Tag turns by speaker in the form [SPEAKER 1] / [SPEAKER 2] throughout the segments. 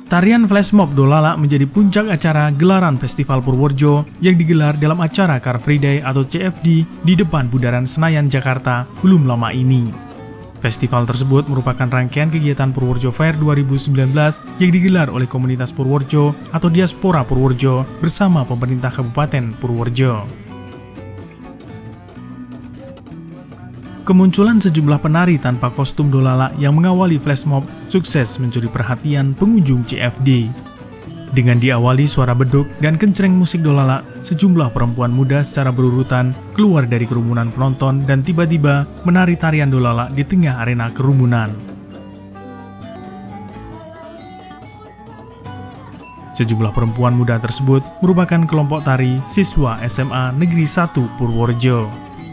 [SPEAKER 1] Tarian Flashmob Dolala menjadi puncak acara gelaran Festival Purworejo yang digelar dalam acara Car Free Day atau CFD di depan Bundaran Senayan, Jakarta belum lama ini. Festival tersebut merupakan rangkaian kegiatan Purworejo Fair 2019 yang digelar oleh komunitas Purworejo atau Diaspora Purworejo bersama pemerintah Kabupaten Purworejo. Kemunculan sejumlah penari tanpa kostum Dolala yang mengawali flashmob sukses mencuri perhatian pengunjung CFD. Dengan diawali suara beduk dan kencreng musik Dolala, sejumlah perempuan muda secara berurutan keluar dari kerumunan penonton dan tiba-tiba menari tarian Dolala di tengah arena kerumunan. Sejumlah perempuan muda tersebut merupakan kelompok tari siswa SMA Negeri 1 Purworejo.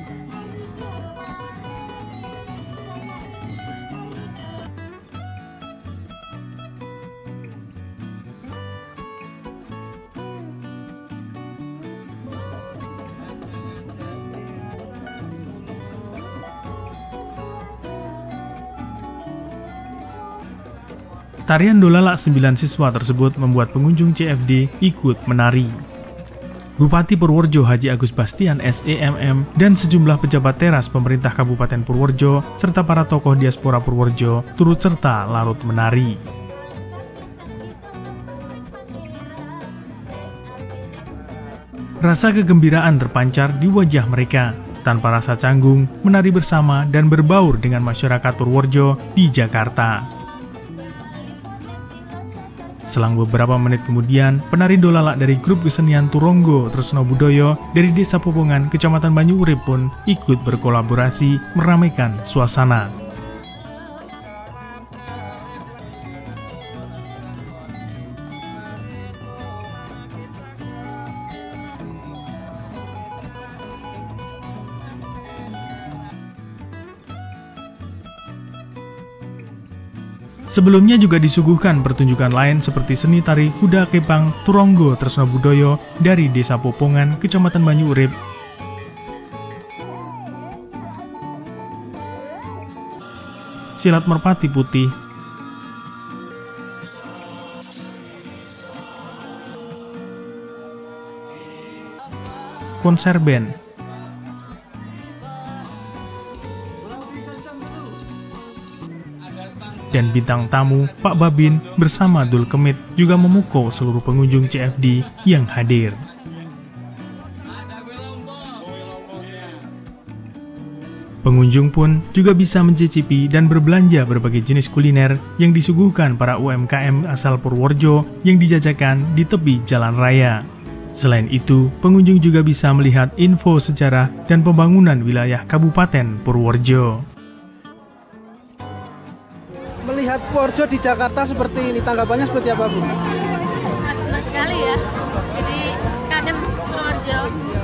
[SPEAKER 1] Tarian Dolala 9 siswa tersebut membuat pengunjung CFD ikut menari. Bupati Purworejo Haji Agus Bastian SEMM dan sejumlah pejabat teras pemerintah Kabupaten Purworejo serta para tokoh diaspora Purworejo turut serta larut menari. Rasa kegembiraan terpancar di wajah mereka. Tanpa rasa canggung, menari bersama dan berbaur dengan masyarakat Purworejo di Jakarta. Selang beberapa menit kemudian, penari Dolala dari grup kesenian Turonggo Tresno Budoyo dari Desa Popongan, Kecamatan Banyu Urip pun ikut berkolaborasi meramaikan suasana. Sebelumnya juga disuguhkan pertunjukan lain seperti seni tari Huda Kepang Turonggo Tresno Budoyo dari Desa Popongan, Kecamatan Banyu Urip, silat merpati putih, konser band, dan bintang tamu Pak Babin bersama Dul Kemit juga memukau seluruh pengunjung CFD yang hadir. Pengunjung pun juga bisa mencicipi dan berbelanja berbagai jenis kuliner yang disuguhkan para UMKM asal Purworejo yang dijajakan di tepi jalan raya. Selain itu, pengunjung juga bisa melihat info sejarah dan pembangunan wilayah Kabupaten Purworejo.
[SPEAKER 2] Melihat Purworejo di Jakarta seperti ini, tanggapannya seperti apa, Bu?
[SPEAKER 3] Senang sekali ya, jadi kangen Purworejo.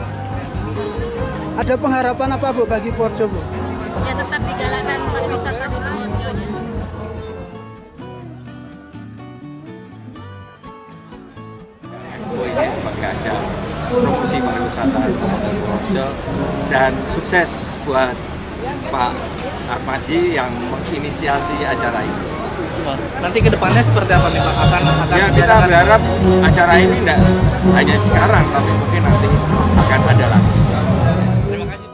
[SPEAKER 2] Ada pengharapan apa, Bu, bagi Purworejo, Bu?
[SPEAKER 3] Ya tetap digalakkan pariwisata di Purworejo.
[SPEAKER 4] Expo ini sebagai ajang promosi pariwisata Kabupaten Purworejo dan sukses buat Pak Armadi yang menginisiasi acara ini.
[SPEAKER 2] Nanti ke depannya seperti apa nih, Pak? Akan
[SPEAKER 4] Ya, kita berharap acara ini tidak hanya sekarang, tapi mungkin nanti akan ada lagi.
[SPEAKER 2] Terima kasih.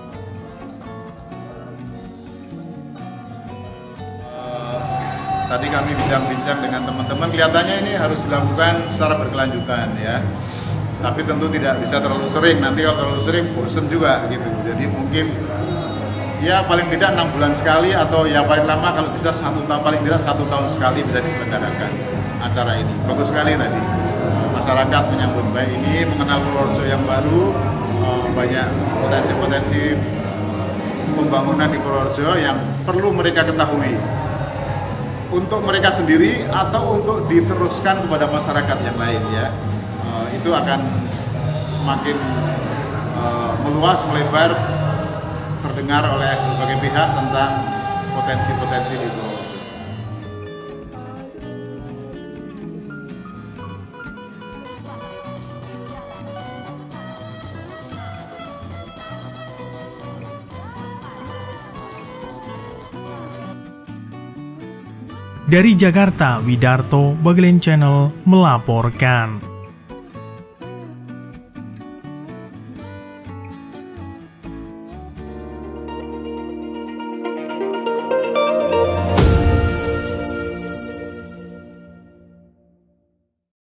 [SPEAKER 5] Tadi kami bincang-bincang dengan teman-teman, kelihatannya ini harus dilakukan secara berkelanjutan ya. Tapi tentu tidak bisa terlalu sering, nanti kalau terlalu sering bosen juga gitu. Jadi mungkin ya paling tidak 6 bulan sekali atau ya paling lama kalau bisa 1 tahun, paling tidak 1 tahun sekali bisa diselenggarakan acara ini. Bagus sekali tadi masyarakat menyambut baik ini, mengenal Purworejo yang baru, banyak potensi-potensi pembangunan di Purworejo yang perlu mereka ketahui untuk mereka sendiri atau untuk diteruskan kepada masyarakat yang lain ya. Itu akan semakin meluas, melebar, terdengar oleh berbagai pihak tentang potensi-potensi di Purworejo.
[SPEAKER 1] Dari Jakarta, Widarto, Bagelen Channel melaporkan.